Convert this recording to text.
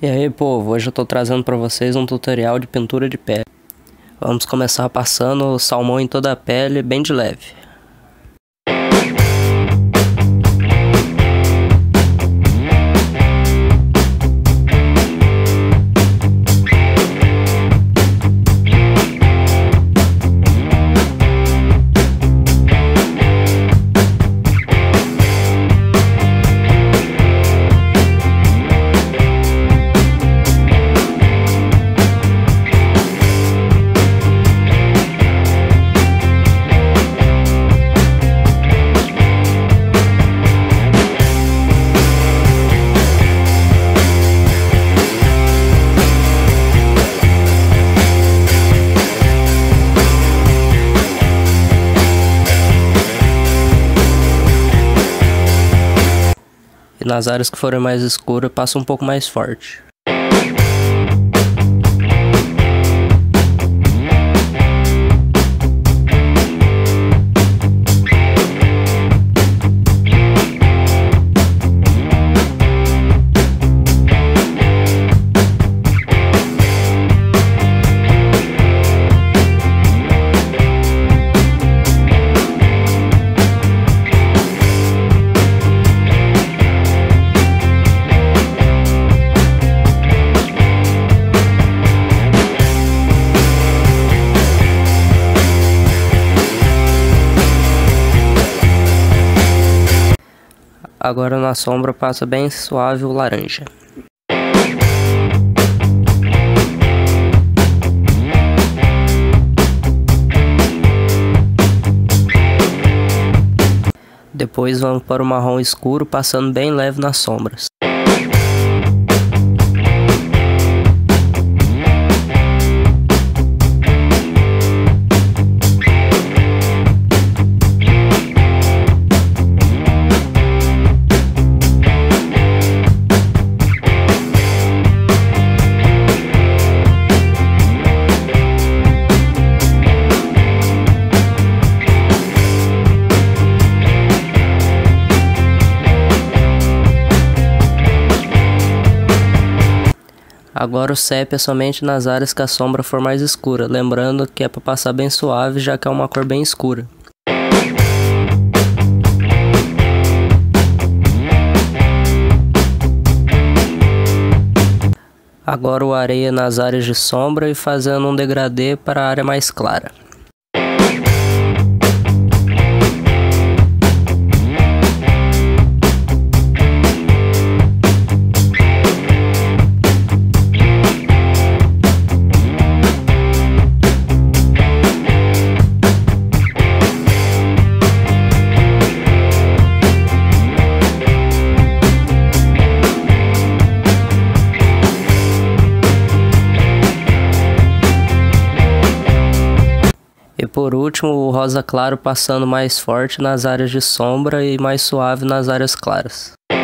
E aí, povo, hoje eu tô trazendo pra vocês um tutorial de pintura de pele. Vamos começar passando o salmão em toda a pele, bem de leve. E nas áreas que forem mais escuras, passa um pouco mais forte. Agora na sombra passa bem suave o laranja. Depois vamos para o marrom escuro, passando bem leve nas sombras. Agora o sépia somente nas áreas que a sombra for mais escura, lembrando que é para passar bem suave, já que é uma cor bem escura. Agora o areia nas áreas de sombra e fazendo um degradê para a área mais clara. E por último, o rosa claro passando mais forte nas áreas de sombra e mais suave nas áreas claras.